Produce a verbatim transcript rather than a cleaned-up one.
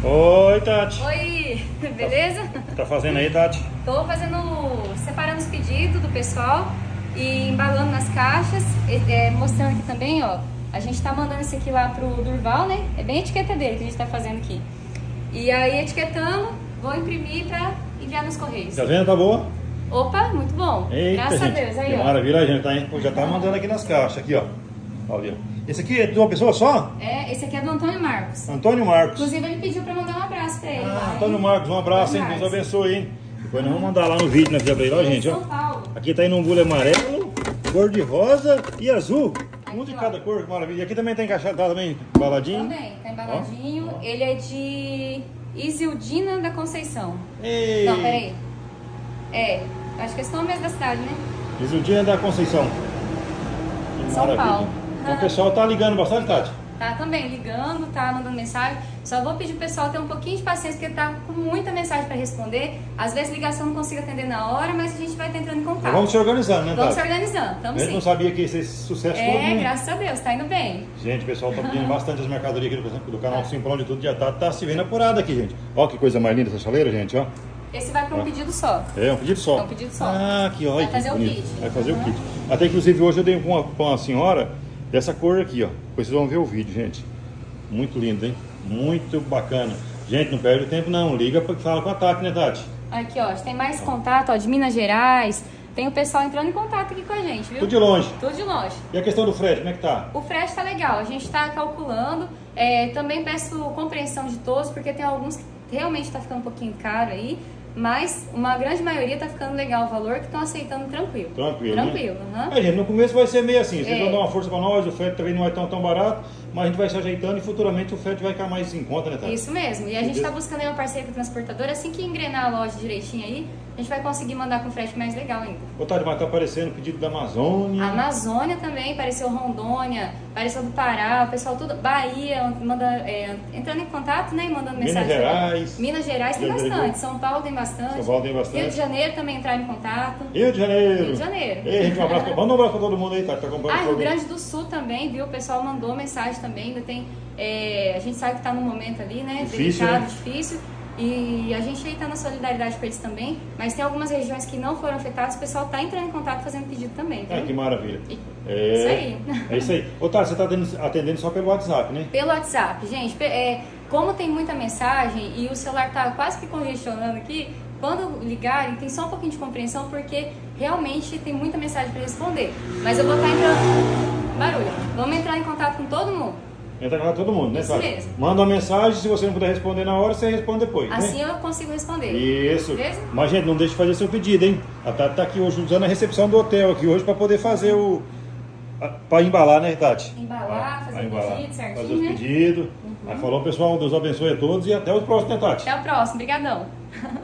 Oi, Tati. Oi, beleza? Tá fazendo aí, Tati? Tô fazendo, separando os pedidos do pessoal e embalando nas caixas, é, mostrando aqui também, ó. A gente tá mandando esse aqui lá pro Durval, né? É bem a etiqueta dele que a gente tá fazendo aqui. E aí etiquetamos, vou imprimir pra enviar nos correios. Tá vendo? Tá boa? Opa, muito bom. Eita, graças gente, a Deus. Aí, que ó. maravilha, gente, tá, hein? Já tá mandando aqui nas caixas, aqui, ó. Olha. Esse aqui é de uma pessoa só? É, esse aqui é do Antônio Marcos. Antônio Marcos. Inclusive ele pediu pra mandar um abraço pra ele. Ah, lá, Antônio hein? Marcos, um abraço, hein? Antônio Deus Marcos. abençoe, hein? Depois nós vamos mandar lá no vídeo, na Via Breiló, gente, ó. São Paulo. Aqui tá indo um bule amarelo, cor de rosa e azul. Aqui, Um de ó. cada cor, que maravilha. E aqui também tá encaixado, tá também embaladinho. Também, tá embaladinho. Ó. Ele é de Isildina da Conceição. Ei. Não, peraí. É, acho que esse nome é da cidade, né? Isildina da Conceição. Que São maravilha. Paulo. Então o pessoal tá ligando bastante, Tati? Tá também ligando, tá mandando mensagem. Só vou pedir pro pessoal ter um pouquinho de paciência, porque tá com muita mensagem para responder. Às vezes ligação não consigo atender na hora, mas a gente vai tentando em contato. Nós vamos se organizando, né, Vamos Tati? se organizando, A estamos gente sim. não sabia que ia ser esse sucesso todo, É, né? graças a Deus, tá indo bem. Gente, o pessoal tá pedindo bastante as mercadorias aqui do, do canal Simplão de Tudo. Já tá, tá se vendo apurado aqui, gente. Ó que coisa mais linda essa chaleira, gente, ó. Esse vai para um Ó. pedido só. É um pedido só. É um pedido só. Ah, aqui, ó. Vai que fazer o bonito. kit. Vai fazer Uhum. o kit. Até inclusive hoje eu dei com uma, com uma senhora dessa cor aqui, ó. Depois vocês vão ver o vídeo, gente. Muito lindo, hein? Muito bacana. Gente, não perde o tempo não. Liga para que fala com a Tati, né, Tati? Aqui, ó, tem mais contato, ó, de Minas Gerais. Tem o pessoal entrando em contato aqui com a gente, viu? Tudo de longe. Tudo de longe. E a questão do frete, como é que tá? O frete tá legal, a gente tá calculando. É, também peço compreensão de todos, porque tem alguns que realmente tá ficando um pouquinho caro aí. Mas uma grande maioria tá ficando legal o valor, que estão aceitando tranquilo. Tranquilo, Tranquilo, né? aham. É, gente, no começo vai ser meio assim. Vocês É. vão dar uma força para nós, o frete também não é tão, tão barato. Mas a gente vai se ajeitando e futuramente o frete vai ficar mais em conta, né, Tati? Isso mesmo. E a gente tá buscando aí uma parceria com a transportadora. Assim que engrenar a loja direitinho aí, a gente vai conseguir mandar com frete mais legal ainda. Ô, Tati, mas tá aparecendo o pedido da Amazônia. A Amazônia também, apareceu Rondônia, apareceu do Pará, o pessoal tudo, Bahia, manda, é, entrando em contato, né, e mandando Minas mensagem. Gerais. Também. Minas Gerais tem Rio de bastante, Janeiro. São Paulo tem bastante. São Paulo tem bastante. Rio de Janeiro também entraram em contato. Rio de Janeiro. Rio de Janeiro. Ei, gente, um abraço. pra- Manda um abraço pra todo mundo aí, Tati. Tá acompanhando Ah, o Rio programa. Grande do Sul também, viu? O pessoal mandou mensagem também, ainda tem. é, a gente sabe que tá num momento ali, né? Difícil, delicado, né? difícil. E a gente aí tá na solidariedade com eles também. Mas tem algumas regiões que não foram afetadas, o pessoal tá entrando em contato fazendo pedido também, viu? Ah, que maravilha. E- É Isso aí. É isso aí. Ô, Tati, você tá atendendo, atendendo só pelo WhatsApp, né? Pelo WhatsApp, gente, pe- é, como tem muita mensagem e o celular tá quase que congestionando aqui, quando ligarem, tem só um pouquinho de compreensão, porque realmente tem muita mensagem para responder. Mas eu vou estar entrando. Barulho. Vamos entrar em contato com todo mundo. Entra com todo mundo, né, Isso Tati? mesmo. Manda uma mensagem, se você não puder responder na hora, você responde depois, Assim né? eu consigo responder. Isso. Beleza? Mas, gente, não deixe de fazer seu pedido, hein? A Tati tá aqui hoje usando a recepção do hotel aqui hoje para poder fazer o... Para embalar, né, Tati? Embalar, Ah, fazer pra o embalar. pedido certinho, Fazer os né? pedidos. Aí falou, pessoal, Deus abençoe a todos e até o próximo, né, Tati? Até o próximo. Obrigadão.